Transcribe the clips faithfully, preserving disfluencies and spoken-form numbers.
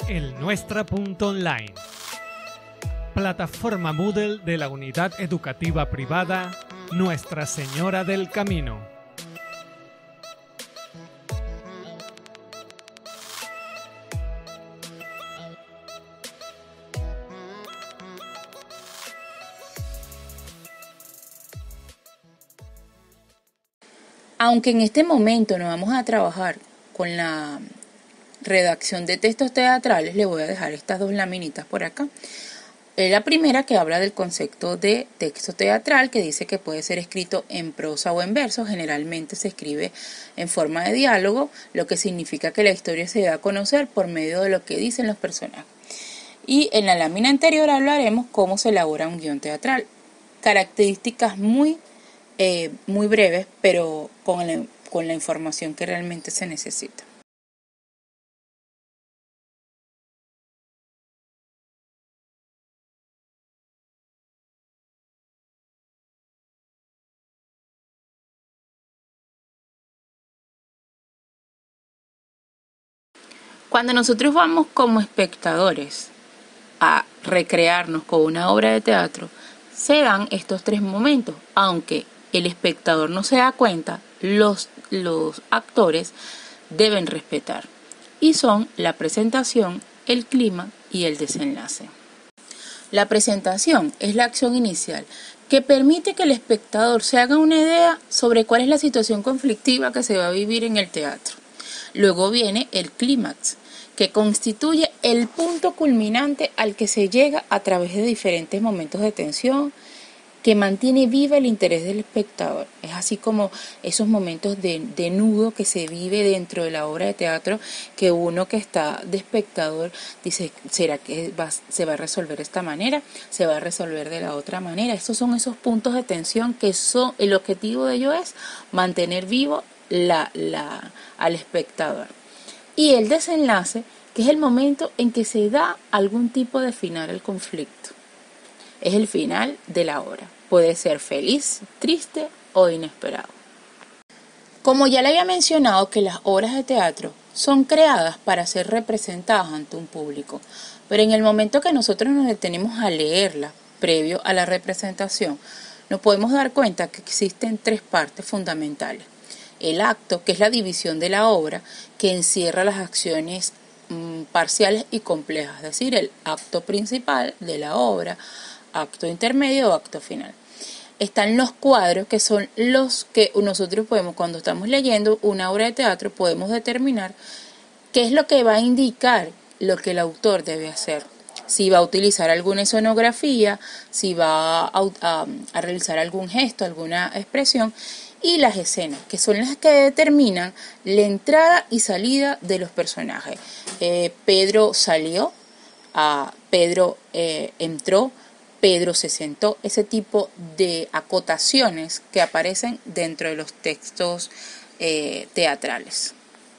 El Nuestra.online, plataforma Moodle de la unidad educativa privada Nuestra Señora del Camino. Aunque en este momento no vamos a trabajar con la redacción de textos teatrales, le voy a dejar estas dos laminitas por acá. La primera, que habla del concepto de texto teatral, que dice que puede ser escrito en prosa o en verso. Generalmente se escribe en forma de diálogo, lo que significa que la historia se da a conocer por medio de lo que dicen los personajes. Y en la lámina anterior hablaremos cómo se elabora un guión teatral. Características muy, eh, muy breves, pero con la, con la información que realmente se necesita. Cuando nosotros vamos como espectadores a recrearnos con una obra de teatro, se dan estos tres momentos. Aunque el espectador no se da cuenta, los, los actores deben respetar. Y son la presentación, el clima y el desenlace. La presentación es la acción inicial que permite que el espectador se haga una idea sobre cuál es la situación conflictiva que se va a vivir en el teatro. Luego viene el clímax, que constituye el punto culminante al que se llega a través de diferentes momentos de tensión, que mantiene viva el interés del espectador. Es así como esos momentos de, de nudo que se vive dentro de la obra de teatro, que uno que está de espectador dice, ¿será que va, se va a resolver de esta manera? ¿Se va a resolver de la otra manera? Estos son esos puntos de tensión que son, el objetivo de ello es mantener vivo la, la, al espectador. Y el desenlace, que es el momento en que se da algún tipo de final al conflicto. Es el final de la obra. Puede ser feliz, triste o inesperado. Como ya le había mencionado, que las obras de teatro son creadas para ser representadas ante un público, pero en el momento que nosotros nos detenemos a leerla, previo a la representación, nos podemos dar cuenta que existen tres partes fundamentales. El acto, que es la división de la obra, que encierra las acciones mmm, parciales y complejas, es decir, el acto principal de la obra, acto intermedio o acto final. Están los cuadros, que son los que nosotros podemos, cuando estamos leyendo una obra de teatro, podemos determinar qué es lo que va a indicar lo que el autor debe hacer. Si va a utilizar alguna escenografía, si va a, a, a realizar algún gesto, alguna expresión. Y las escenas, que son las que determinan la entrada y salida de los personajes. Eh, Pedro salió, uh, Pedro eh, entró, Pedro se sentó, ese tipo de acotaciones que aparecen dentro de los textos eh, teatrales.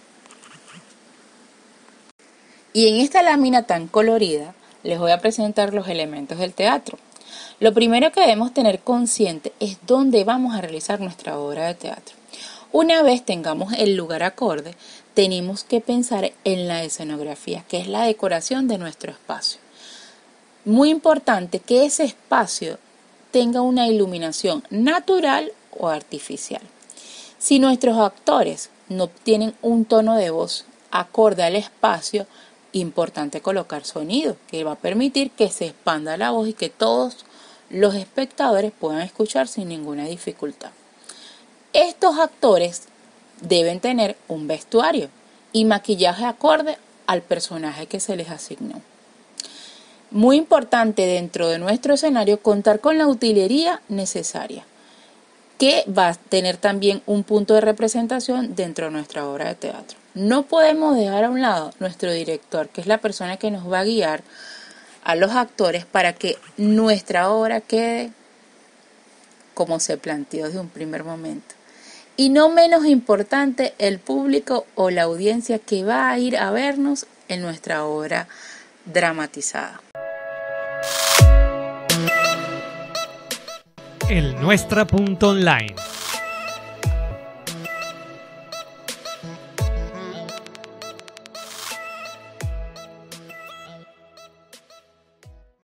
Y en esta lámina tan colorida les voy a presentar los elementos del teatro. Lo primero que debemos tener consciente es dónde vamos a realizar nuestra obra de teatro. Una vez tengamos el lugar acorde, tenemos que pensar en la escenografía, que es la decoración de nuestro espacio. Muy importante que ese espacio tenga una iluminación natural o artificial. Si nuestros actores no tienen un tono de voz acorde al espacio, importante colocar sonido, que va a permitir que se expanda la voz y que todos los espectadores puedan escuchar sin ninguna dificultad. Estos actores deben tener un vestuario y maquillaje acorde al personaje que se les asignó. Muy importante dentro de nuestro escenario contar con la utilería necesaria, que va a tener también un punto de representación dentro de nuestra obra de teatro. No podemos dejar a un lado nuestro director, que es la persona que nos va a guiar a los actores para que nuestra obra quede como se planteó desde un primer momento. Y no menos importante, el público o la audiencia que va a ir a vernos en nuestra obra dramatizada. El Nuestra.online